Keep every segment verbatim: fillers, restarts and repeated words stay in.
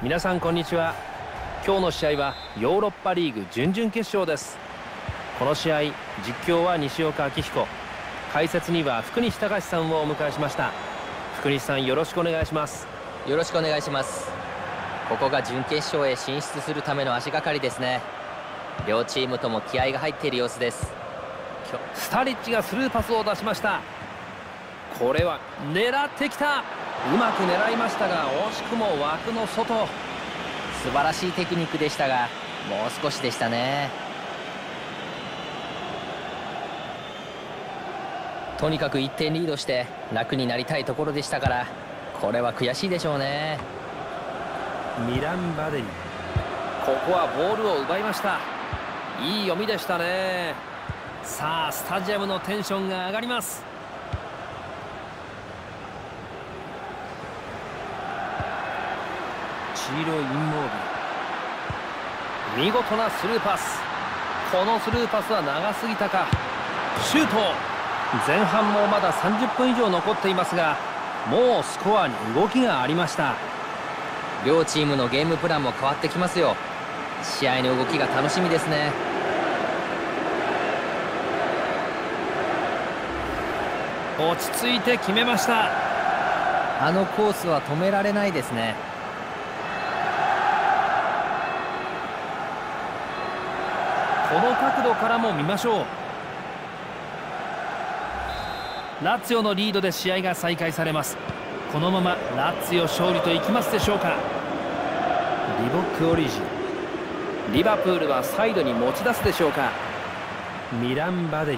皆さんこんにちは。今日の試合はヨーロッパリーグ準々決勝です。この試合実況は西岡明彦、解説には福西隆さんをお迎えしました。福西さん、よろしくお願いします。 よろしくお願いします。ここが準決勝へ進出するための足がかりですね。両チームとも気合が入っている様子です。 スタリッチがスルーパスを出しました。これは狙ってきた。うまく狙いましたが惜しくも枠の外。 素晴らしいテクニックでしたがもう少しでしたね。とにかくいってんリードして楽になりたいところでしたから、これは悔しいでしょうね。 ミラン・バデリ、ここはボールを奪いました。いい読みでしたね。さあスタジアムのテンションが上がります。チーロ・インモービル、見事なスルーパス。このスルーパスは長すぎたか。シュート。前半もまださんじゅっぷん以上残っていますが、もうスコアに動きがありました。 両チームのゲームプランも変わってきますよ。試合の動きが楽しみですね。 落ち着いて決めました。 あのコースは止められないですね。 この角度からも見ましょう。ラツィオのリードで試合が再開されます。このままラツィオ勝利といきますでしょうか。リボックオリジン、リバプールはサイドに持ち出すでしょうか。ミラン・バデリ、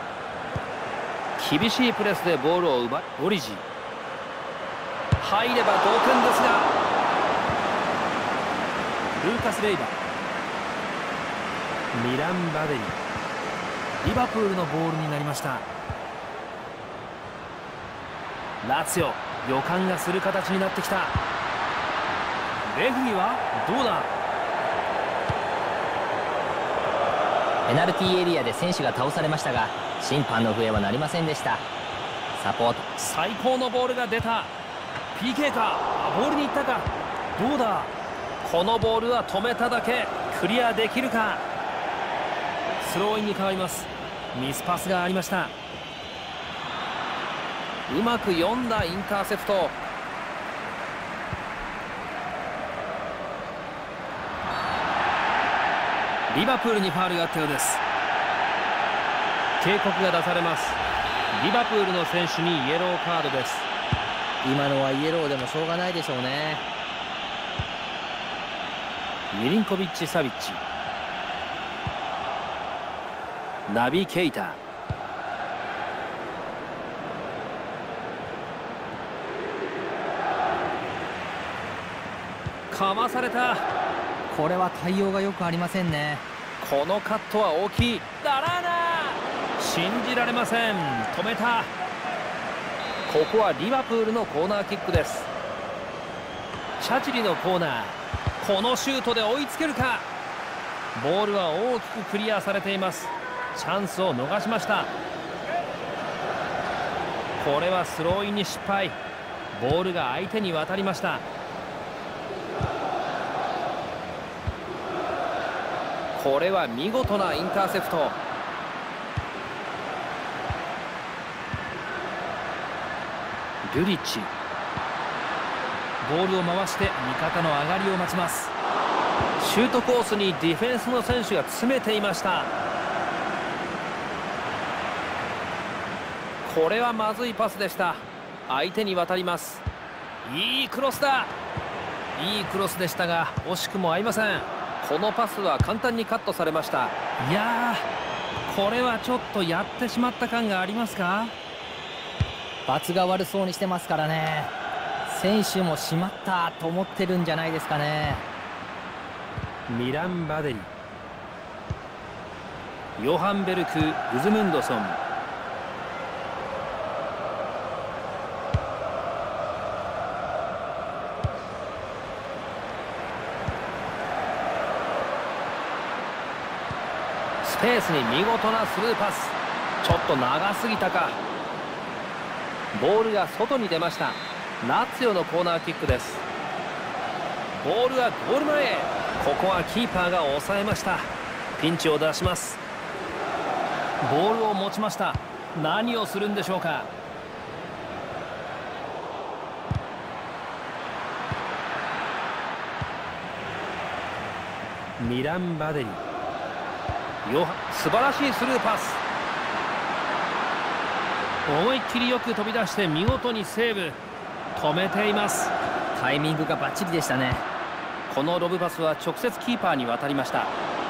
厳しいプレスでボールを奪い、オリジン入れば同点ですが、ルーカス・レイバー、ミラン・バデリ、リバプールのボールになりました。ラツィオ、予感がする形になってきた。レフリーはどうだ。 ペナルティーエリアで選手が倒されましたが審判の笛は鳴りませんでした。サポート。 最高のボールが出た。 ピーケー か。ボールに行ったか。どうだ。このボールは止めただけ。クリアできるか。スローインに変わります。ミスパスがありました。うまく読んだインターセプト。リバプールにファウルがあったようです。警告が出されます。リバプールの選手にイエローカードです。 今のはイエローでもしょうがないでしょうね。 ミリンコビッチ・サビッチ、ナビ・ケイタ、かまされた。 これは対応がよくありませんね。 このカットは大きい。ダラーナ、信じられません。止めた。ここはリバプールのコーナーキックです。チャチリのコーナー、このシュートで追いつけるか。ボールは大きくクリアされています。チャンスを逃しました。これはスローインに失敗。ボールが相手に渡りました。これは見事なインターセプト。ルリッチ、ボールを回して味方の上がりを待ちます。シュートコースにディフェンスの選手が詰めていました。これはまずいパスでした。相手に渡ります。いいクロスだ。いいクロスでしたが惜しくも合いません。このパスは簡単にカットされました。いやー、これはちょっとやってしまった感がありますか。 罰が悪そうにしてますからね。選手もしまったと思ってるんじゃないですかね。 ミラン・バデリ、ヨハンベルク・グズムンドソン、スペースに見事なスルーパス。ちょっと長すぎたか。ボールが外に出ました。ラツィオのコーナーキックです。 ボールがゴール前へ。ここはキーパーが抑えました。ピンチを出します。ボールを持ちました。何をするんでしょうか。ミラン・バデリ、よ素晴らしいスルーパス。思いっきりよく飛び出して見事にセーブ。止めています。 タイミングがバッチリでしたね。 このロブパスは直接キーパーに渡りました。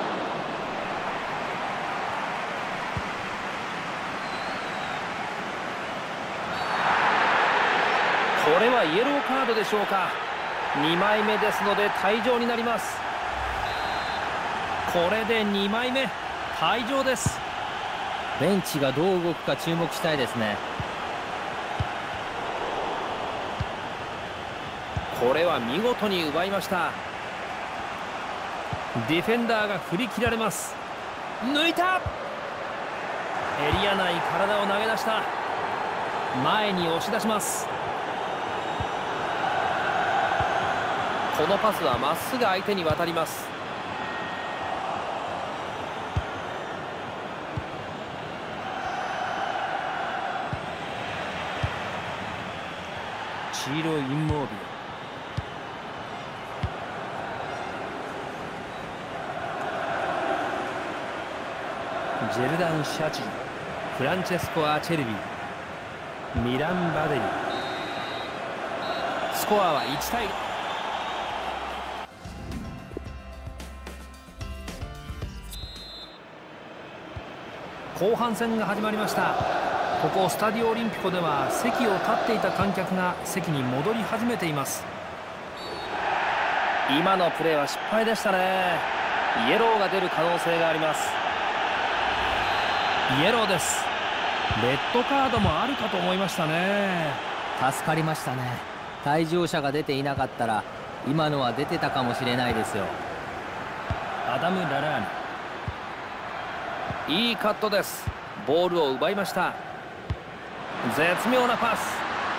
これはイエローカードでしょうか。にまいめですので退場になります。これでにまいめ退場です。 ベンチがどう動くか注目したいですね。 これは見事に奪いました。ディフェンダーが振り切られます。抜いた。エリア内体を投げ出した。前に押し出します。このパスはまっすぐ相手に渡ります。チーロ・インモービル、ジェルダン・シャチリ、フランチェスコ・アチェルビー、ミラン・バデリ。スコアはいちたい。後半戦が始まりました。ここスタディオオリンピコでは席を立っていた観客が席に戻り始めています。今のプレーは失敗でしたね。イエローが出る可能性があります。イエローです。レッドカードもあるかと思いましたね。 助かりましたね。退場者が出ていなかったら今のは出てたかもしれないですよ。 アダム・ララーニ、いいカットです。ボールを奪いました。絶妙なパス。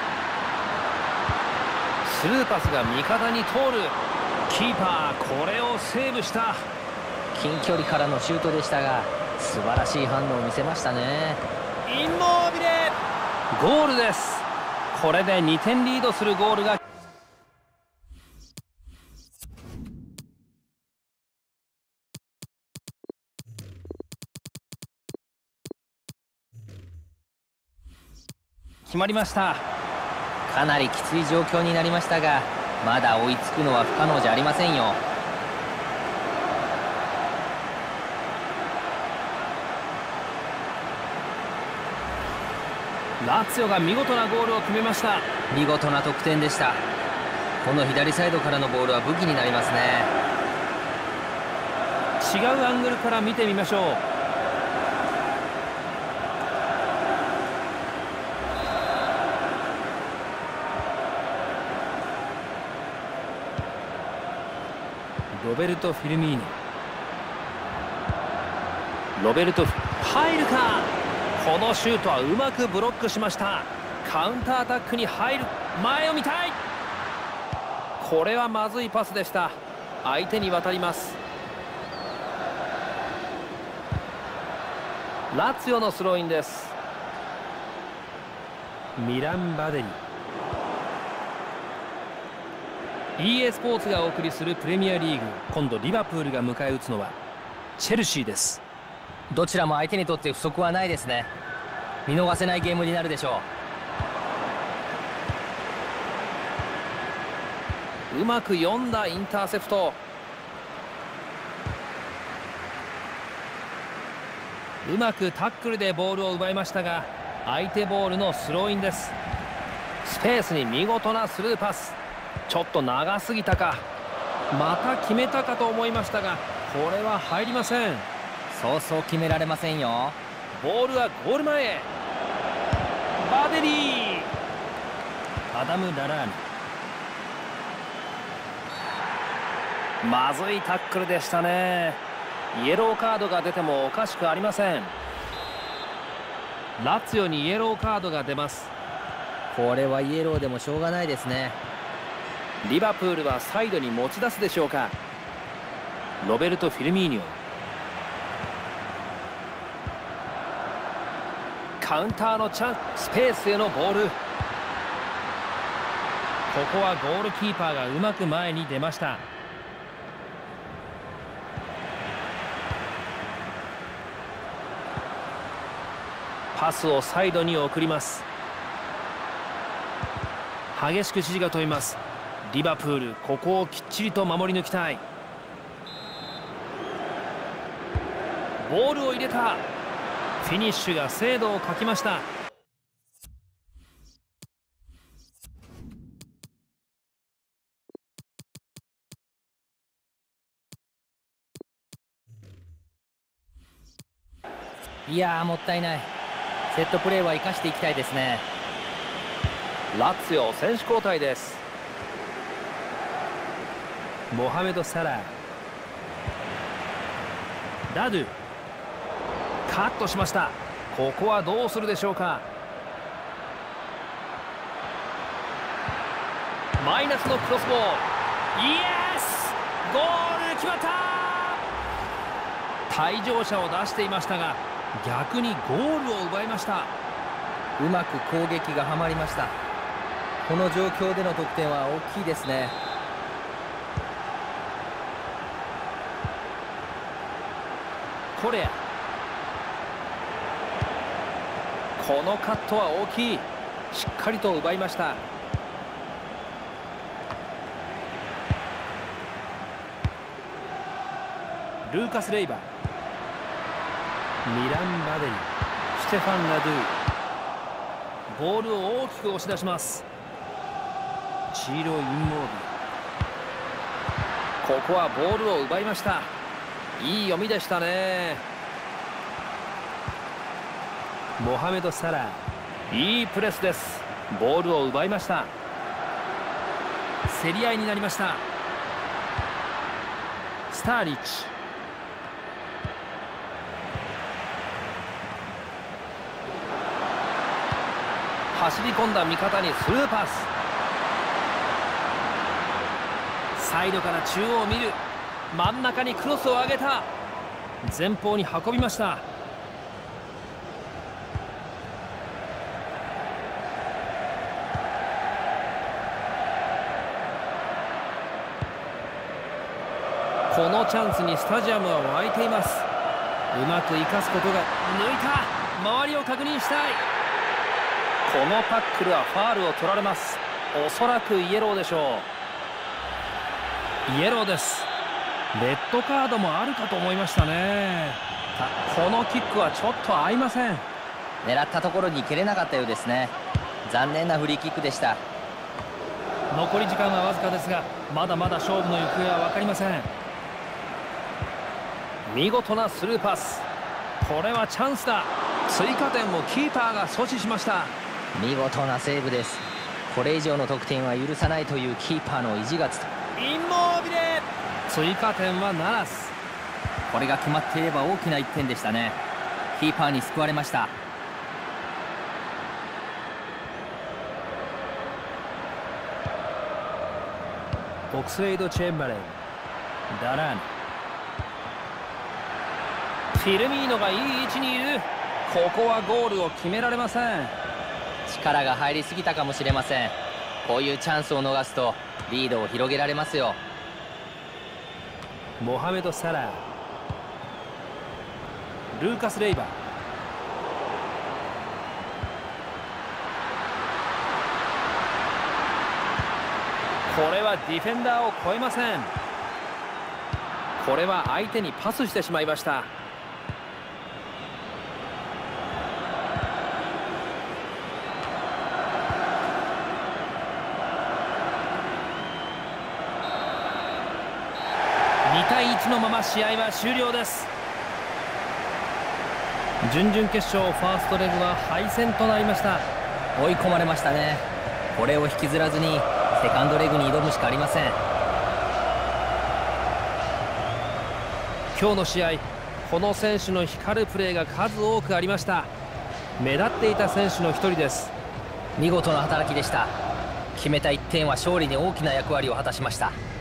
スルーパスが味方に通る。キーパーこれをセーブした。 近距離からのシュートでしたが素晴らしい反応を見せましたね。 インモービレ、ゴールです。これでにてんリードするゴールが決まりました。 かなりきつい状況になりましたがまだ追いつくのは不可能じゃありませんよ。 ラツィオが見事なゴールを決めました。 見事な得点でした。この左サイドからのボールは武器になりますね。 違うアングルから見てみましょう。ロベルト・フィルミーノ、ロベルト、入るか。このシュートはうまくブロックしました。カウンターアタックに入る。前を見たい。これはまずいパスでした。相手に渡ります。ラツィオのスローインです。ミラン・バデリ。 イーエー スポーツがお送りするプレミアリーグ、今度リバプールが迎え撃つのはチェルシーです。 どちらも相手にとって不足はないですね。見逃せないゲームになるでしょう。うまく読んだインターセプト。うまくタックルでボールを奪いましたが相手ボールのスローインです。スペースに見事なスルーパス。ちょっと長すぎたか。また決めたかと思いましたがこれは入りません。 そうそう決められませんよ。 ボールはゴール前へ。バデリー、アダム・ララーニ。まずいタックルでしたね。イエローカードが出てもおかしくありません。ラツィオにイエローカードが出ます。 これはイエローでもしょうがないですね。 リバプールはサイドに持ち出すでしょうか。ロベルト・フィルミーニョ、カウンターのチャンス、スペースへのボール。ここはゴールキーパーがうまく前に出ました。パスをサイドに送ります。激しく指示が飛びます。リバプール、ここをきっちりと守り抜きたい。ボールを入れた。フィニッシュが精度を欠きました。 いやー、もったいない。セットプレーは生かしていきたいですね。 ラツィオ選手交代です。モハメド・サラー、ラドゥ、カットしました。ここはどうするでしょうか。マイナスのクロスボール、イエス、ゴール決まった。退場者を出していましたが逆にゴールを奪いました。 うまく攻撃がはまりました。この状況での得点は大きいですね。 コレア、このカットは大きい。しっかりと奪いました。ルーカス・レイバー、ミラン・バデリ、ステファン・ラドゥ、ボールを大きく押し出します。チーロ・インモービル、ここはボールを奪いました。いい読みでしたね。モハメド・サラー、いいプレスです。ボールを奪いました。競り合いになりました。スターリッチ、走り込んだ味方にスルーパス。サイドから中央を見る。真ん中にクロスを上げた。前方に運びました。このチャンスにスタジアムは沸いています。うまく生かすことが、抜いた。周りを確認したい。このタックルはファールを取られます。おそらくイエローでしょう。イエローです。レッドカードもあるかと思いましたね。このキックはちょっと合いません。 狙ったところに蹴れなかったようですね。残念なフリーキックでした。 残り時間はわずかですがまだまだ勝負の行方は分かりません。見事なスルーパス。これはチャンスだ。追加点もキーパーが阻止しました。 見事なセーブです。これ以上の得点は許さないというキーパーの意地がつインモービレ、追加点はならず。 これが決まっていれば大きないってんでしたね。キーパーに救われました。 オクスレイド・チェンバレン、ダラーナ、フィルミーノがいい位置にいる。ここはゴールを決められません。 力が入りすぎたかもしれません。こういうチャンスを逃すとリードを広げられますよ。 モハメド・サラー、ルーカス・レイバー、これはディフェンダーを越えません。これは相手にパスしてしまいました。にたいいちのまま試合は終了です。準々決勝ファーストレグは敗戦となりました。 追い込まれましたね。これを引きずらずにセカンドレグに挑むしかありません。 今日の試合、この選手の光るプレーが数多くありました。目立っていた選手の一人です。 見事な働きでした。 決めたいってんは勝利に大きな役割を果たしました。